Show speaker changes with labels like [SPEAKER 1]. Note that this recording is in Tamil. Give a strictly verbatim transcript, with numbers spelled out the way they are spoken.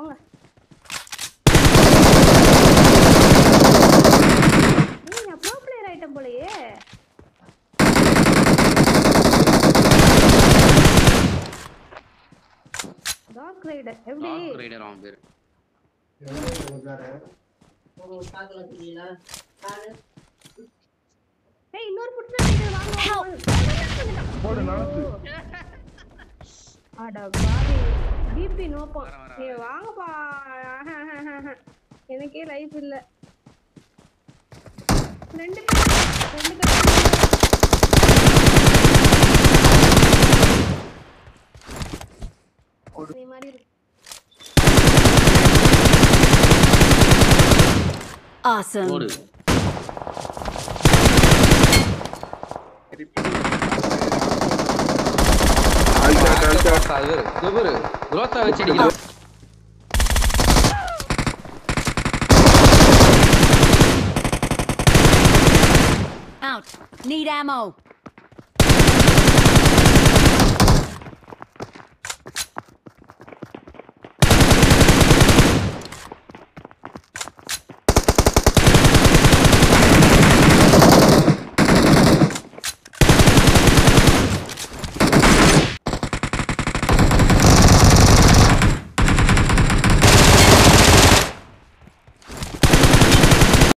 [SPEAKER 1] போங்க. நீங்க ப்ரோ பிளேயர் ஐட்டம் போலயே. டாக் ரைடர் எப்படி?
[SPEAKER 2] டாக் ரைடர் அவன் பேரு.
[SPEAKER 3] ஒரு பாக்கல தெரியல. பாரு.
[SPEAKER 1] ஏய் இன்னொரு புட் ரைடர் வாங்க.
[SPEAKER 4] போடு நாக்கு.
[SPEAKER 1] அட பாவி. டிபி நோப்பா. ஏய் வாங்கப்பா. எனக்கே லைஃப் இல்ல. ரெண்டு பேர் ரெண்டு பேர் நீ மாதிரி இருக்கு.
[SPEAKER 5] Awesome.
[SPEAKER 2] போடு. அது குபுரு குரோத்தா வச்சு அடிக்கிறான்.
[SPEAKER 5] Out. Need ammo.